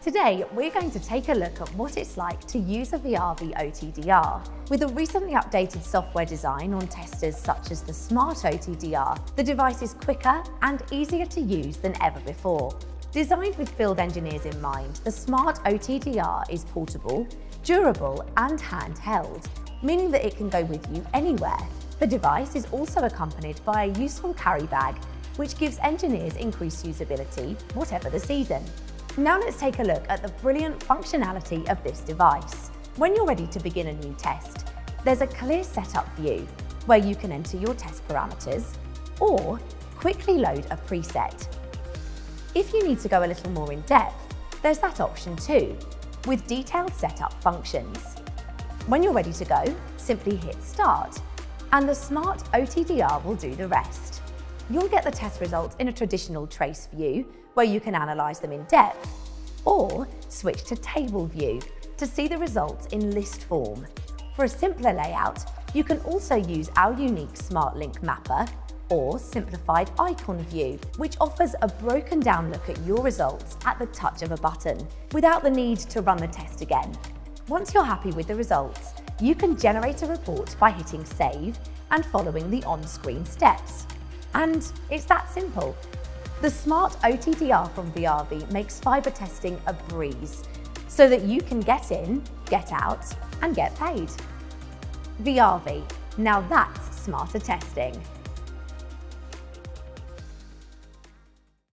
Today, we're going to take a look at what it's like to use a VIAVI OTDR. With a recently updated software design on testers such as the Smart OTDR, the device is quicker and easier to use than ever before. Designed with field engineers in mind, the Smart OTDR is portable, durable and handheld, meaning that it can go with you anywhere. The device is also accompanied by a useful carry bag, which gives engineers increased usability, whatever the season. Now let's take a look at the brilliant functionality of this device. When you're ready to begin a new test, there's a clear setup view where you can enter your test parameters or quickly load a preset. If you need to go a little more in depth, there's that option too, with detailed setup functions. When you're ready to go, simply hit Start, and the Smart OTDR will do the rest. You'll get the test results in a traditional trace view, where you can analyse them in depth, or switch to table view to see the results in list form. For a simpler layout, you can also use our unique Smart Link Mapper or simplified icon view, which offers a broken down look at your results at the touch of a button, without the need to run the test again. Once you're happy with the results, you can generate a report by hitting Save and following the on-screen steps. And it's that simple. The Smart OTDR from VIAVI makes fibre testing a breeze, so that you can get in, get out, and get paid. VIAVI, now that's smarter testing.